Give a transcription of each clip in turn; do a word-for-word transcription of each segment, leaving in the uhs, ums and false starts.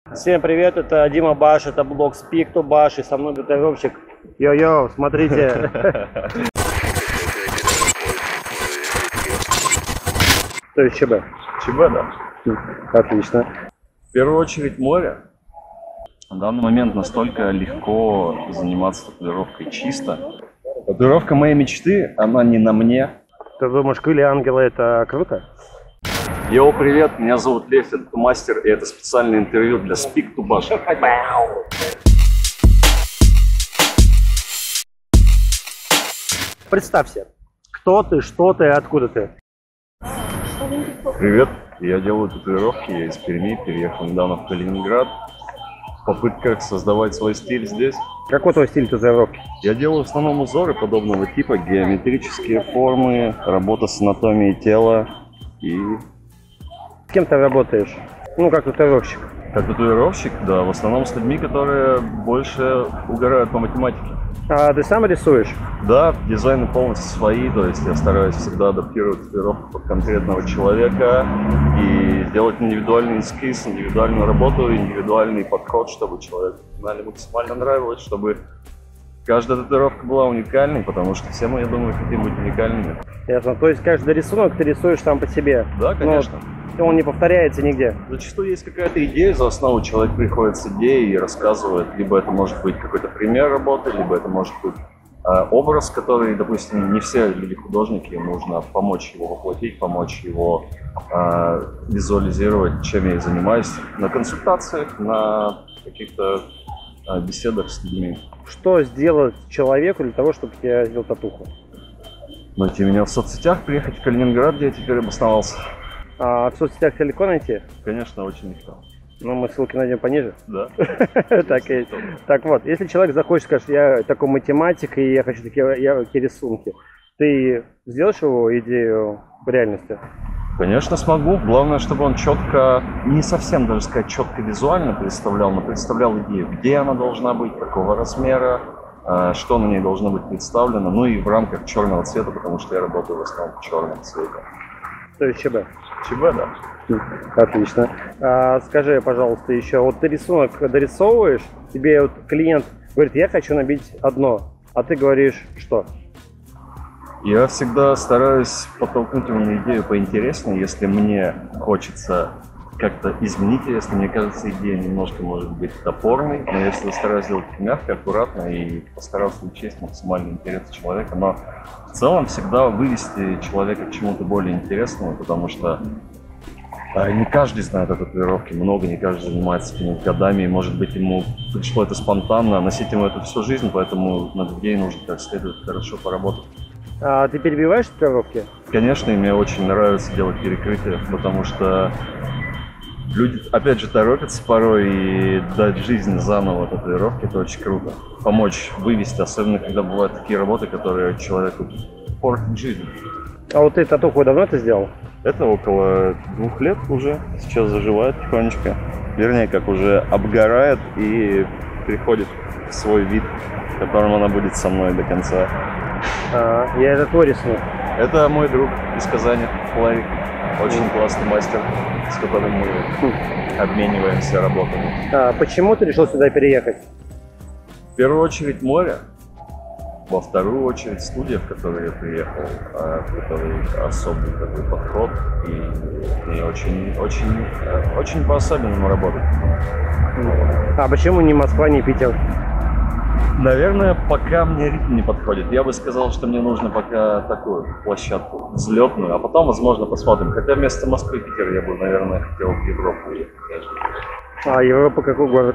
Всем привет, это Дима Баш, это блог Speak to Bash, и со мной татуировщик. Йо-йо, смотрите. То есть ЧБ? ЧБ, да. Отлично. В первую очередь море. На данный момент настолько легко заниматься татуировкой чисто. Татуировка моей мечты, она не на мне. Ты думаешь, крылья ангела это круто? Йоу, привет, меня зовут Лев, я тату-мастер, и это специальное интервью для Speak to Bash. Представься, кто ты, что ты, откуда ты? Привет, я делаю татуировки, я из Перми, переехал недавно в Калининград. В попытках создавать свой стиль здесь. Какой твой стиль татуировки? Я делаю в основном узоры подобного типа, геометрические формы, работа с анатомией тела и... С кем ты работаешь? Ну, как татуировщик. Как татуировщик, да, в основном с людьми, которые больше угорают по математике. А ты сам рисуешь? Да, дизайны полностью свои, то есть я стараюсь всегда адаптировать татуировку под конкретного человека и делать индивидуальный эскиз, индивидуальную работу, индивидуальный подход, чтобы человеку максимально нравилось, чтобы каждая татуировка была уникальной, потому что все мы, я думаю, хотим быть уникальными. Ясно. То есть каждый рисунок ты рисуешь сам по себе? Да, конечно. Но он не повторяется нигде? Зачастую есть какая-то идея, за основу человек приходит с идеей и рассказывает. Либо это может быть какой-то пример работы, либо это может быть э, образ, который, допустим, не все люди-художники, им нужно помочь его воплотить, помочь его э, визуализировать, чем я и занимаюсь на консультациях, на каких-то э, беседах с людьми. Что сделать человеку для того, чтобы я сделал татуху? Найти меня в соцсетях, приехать в Калининград, где я теперь обосновался. А в соцсетях тебя легко найти? Конечно, очень легко. Ну, мы ссылки найдем пониже. Да. Так вот, если человек захочет, скажет, я такой математик, и я хочу такие яркие рисунки, ты сделаешь его идею в реальности? Конечно, смогу. Главное, чтобы он четко, не совсем даже сказать четко визуально представлял, но представлял идею, где она должна быть, какого размера, что на ней должно быть представлено, ну и в рамках черного цвета, потому что я работаю в основном в черном цвете. То есть ЧБ? ЧБ, да. Отлично. А, скажи, пожалуйста, еще, вот ты рисунок дорисовываешь, тебе вот клиент говорит, я хочу набить одно, а ты говоришь, что? Я всегда стараюсь подтолкнуть его на идею поинтереснее, если мне хочется как-то изменить ее, если мне кажется идея немножко может быть топорной, но я всегда стараюсь сделать мягко, аккуратно и постараться учесть максимальный интерес человека, но в целом всегда вывести человека к чему-то более интересному, потому что а, не каждый знает о татуировке, много, не каждый занимается этим годами, и может быть ему пришло это спонтанно, носить ему это всю жизнь, поэтому над идеей нужно как следует хорошо поработать. А ты перебиваешь татуировки? Конечно, и мне очень нравится делать перекрытие, потому что люди, опять же, торопятся порой, и дать жизнь заново татуировке — это очень круто. Помочь вывести, особенно когда бывают такие работы, которые человеку портят жизнь. А вот ты татуху давно это сделал? Это около двух лет уже, сейчас заживает тихонечко. Вернее, как уже обгорает и приходит в свой вид, в котором она будет со мной до конца. А, я это твой рисунок. Это мой друг из Казани, Ларик. Очень классный мастер, с которым мы обмениваемся работами. А почему ты решил сюда переехать? В первую очередь море, во вторую очередь студия, в которую я приехал, в которой особый такой подход, и, и очень, очень, очень по-особенному работать. А почему не Москва, не Питер? Наверное, пока мне ритм не подходит. Я бы сказал, что мне нужно пока такую площадку взлетную, а потом, возможно, посмотрим. Хотя вместо Москвы и Питера я бы, наверное, хотел в Европу уехать. А Европа какой город?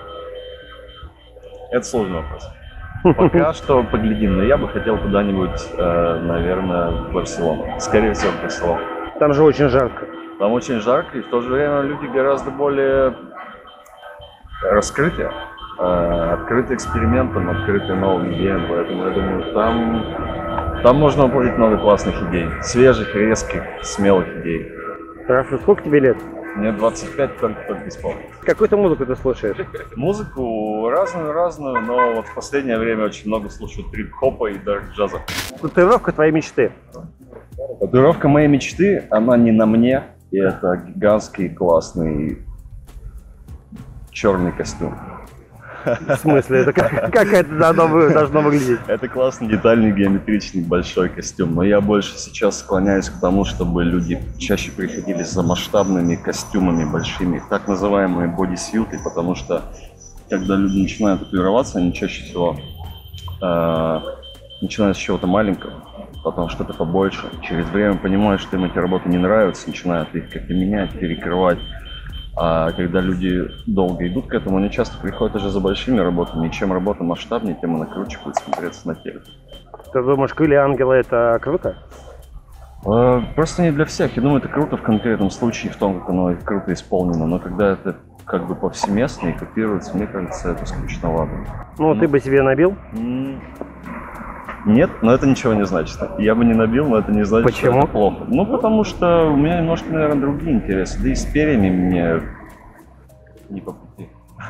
Это сложный вопрос. Пока что поглядим, но я бы хотел куда-нибудь, наверное, в Барселону. Скорее всего, в Барселону. Там же очень жарко. Там очень жарко, и в то же время люди гораздо более раскрытые. Открыты экспериментам, открыты новым идеям, поэтому я думаю, там, там можно воплотить много классных идей, свежих, резких, смелых идей. Хорошо, сколько тебе лет? Мне двадцать пять, только-только исполнилось. Какую-то музыку ты слушаешь? Музыку разную-разную, но вот в последнее время очень много слушаю трип-хопа и дарк-джаза. Татуировка твоей мечты? Татуировка моей мечты, она не на мне, и это гигантский классный черный костюм. В смысле? Это как, как это должно, вы- должно выглядеть? Это классный, детальный, геометричный, большой костюм. Но я больше сейчас склоняюсь к тому, чтобы люди чаще приходили за масштабными костюмами большими, так называемые бодисьюты, потому что когда люди начинают татуироваться, они чаще всего э, начинают с чего-то маленького, потом что-то побольше. Через время понимают, что им эти работы не нравятся, начинают их как-то менять, перекрывать. А когда люди долго идут к этому, они часто приходят уже за большими работами. И чем работа масштабнее, тем она круче будет смотреться на теле. Ты думаешь, крылья ангела это круто? А, Просто не для всех. Я думаю, это круто в конкретном случае, в том, как оно круто исполнено. Но когда это как бы повсеместно и копируется, мне кажется, это скучновато. Ну, ты бы себе набил? М, Нет, но это ничего не значит. Я бы не набил, но это не значит, Почему? что это плохо. Ну, потому что у меня немножко, наверное, другие интересы. Да и с перьями мне не по пути.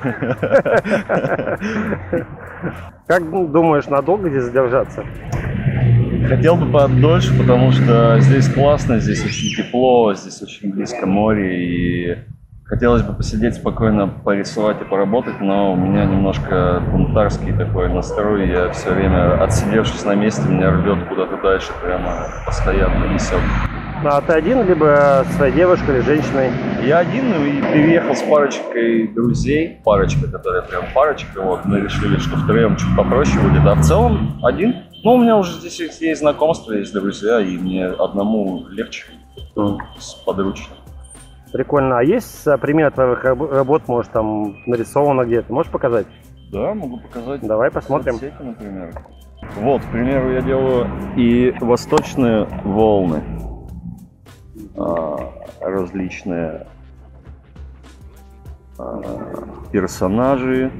Как думаешь, надолго здесь задержаться? Хотел бы подольше, потому что здесь классно, здесь очень тепло, здесь очень близко море, и хотелось бы посидеть спокойно, порисовать и поработать, но у меня немножко бунтарский такой настрой, я все время, отсидевшись на месте, меня рвет куда-то дальше, прямо постоянно несет. Ну, а ты один, либо с своей девушкой или женщиной? Я один и переехал с парочкой друзей, парочка, которая прям парочка, вот, мы решили, что втроем чуть попроще будет, а в целом один. Ну, у меня уже здесь есть, есть знакомства, есть друзья, и мне одному легче, сподручно. Прикольно. А есть а, пример твоих раб- работ, может, там нарисовано где-то? Можешь показать? Да, могу показать. Давай посмотрим. Соцсети, например. Вот, к примеру, я делаю и восточные волны, а, различные а, персонажи.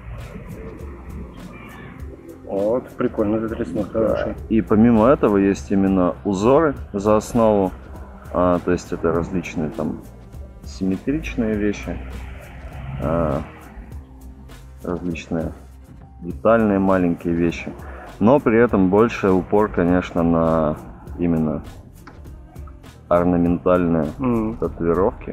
Вот, прикольно, этот рисунок хороший. И помимо этого есть именно узоры за основу, а, то есть это различные там симметричные вещи, а, различные детальные маленькие вещи, но при этом больше упор, конечно, на именно орнаментальные М. татуировки.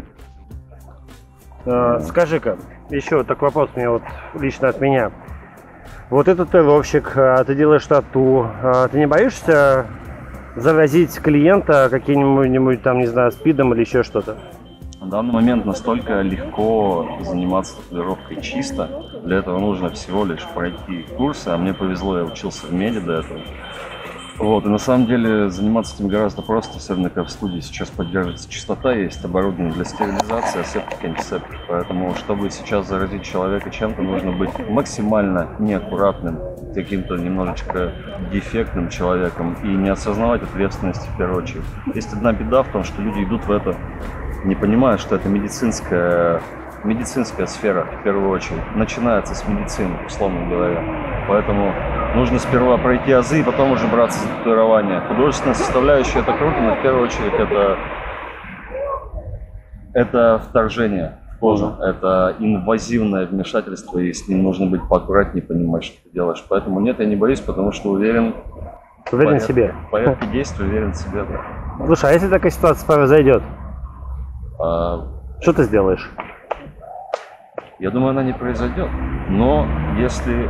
А, скажи-ка, еще вот такой вопрос мне вот лично от меня. Вот этот татуировщик, а, ты делаешь тату, а, ты не боишься заразить клиента каким-нибудь там, не знаю, спидом или еще что-то? На данный момент настолько легко заниматься татуировкой чисто. Для этого нужно всего лишь пройти курсы, а мне повезло, я учился в меди до этого. Вот, и на самом деле заниматься этим гораздо просто, особенно когда в студии сейчас поддерживается чистота, есть оборудование для стерилизации, асептик, антисептик. Поэтому, чтобы сейчас заразить человека чем-то, нужно быть максимально неаккуратным, каким-то немножечко дефектным человеком и не осознавать ответственности в первую очередь. Есть одна беда в том, что люди идут в это, не понимая, что это медицинская, медицинская сфера в первую очередь. Начинается с медицины, условно говоря. Поэтому нужно сперва пройти азы и потом уже браться за татуирование. Художественная составляющая — это круто, но в первую очередь это, это вторжение в кожу. Это инвазивное вмешательство, и с ним нужно быть поаккуратнее, понимать, что ты делаешь. Поэтому нет, я не боюсь, потому что уверен, Уверен в порядке- себе. в порядке действий уверен в себе. Да. Слушай, а если такая ситуация произойдет, А, что ты сделаешь? Я думаю, она не произойдет. Но если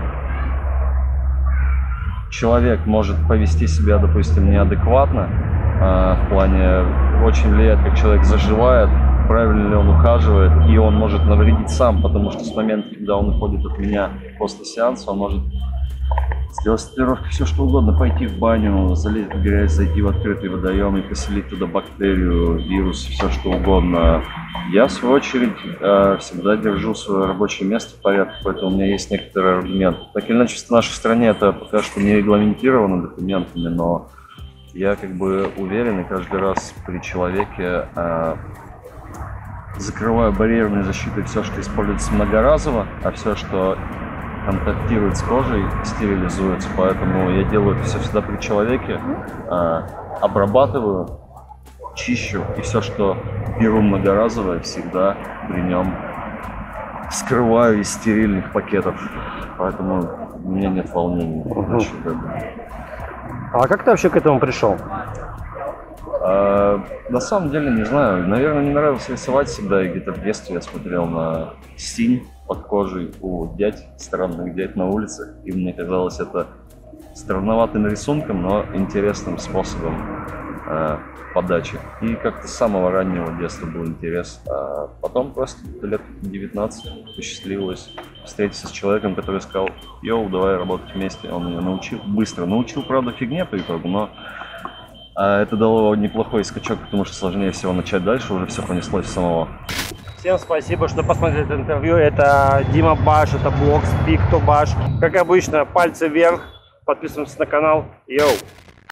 человек может повести себя, допустим, неадекватно, э, в плане очень влияет, как человек заживает, правильно ли он ухаживает, и он может навредить сам, потому что с момента, когда он уходит от меня после сеанса, он может сделать с татуировкой все что угодно, пойти в баню, залезть в грязь, зайти в открытый водоем и поселить туда бактерию, вирус, все что угодно. Я, в свою очередь, э, всегда держу свое рабочее место в порядке, поэтому у меня есть некоторые аргументы. Так или иначе, в нашей стране это пока что не регламентировано документами, но я как бы уверен и каждый раз при человеке э, закрываю барьерной защитой все, что используется многоразово, а все, что контактирует с кожей, стерилизуется. Поэтому я делаю это все всегда при человеке, э, обрабатываю, чищу, и все, что беру многоразовое, всегда при нем скрываю из стерильных пакетов. Поэтому у меня нет волнений. насчет этого. А как ты вообще к этому пришел? А, на самом деле, не знаю. Наверное, мне нравилось рисовать всегда. И где-то в детстве я смотрел на Синь, под кожей у дядь, странных дядь на улице. И мне казалось это странноватым рисунком, но интересным способом э, подачи. И как-то с самого раннего детства был интерес. А потом просто лет девятнадцать посчастливилось встретиться с человеком, который сказал: йоу, давай работать вместе. Он меня научил, быстро научил, правда, фигне по итогу, но а, это дало неплохой скачок, потому что сложнее всего начать дальше, уже все понеслось самого. Всем спасибо, что посмотрели это интервью. Это Дима Баш, это блог Speak to Bash. Как обычно, пальцы вверх, подписываемся на канал. Йоу!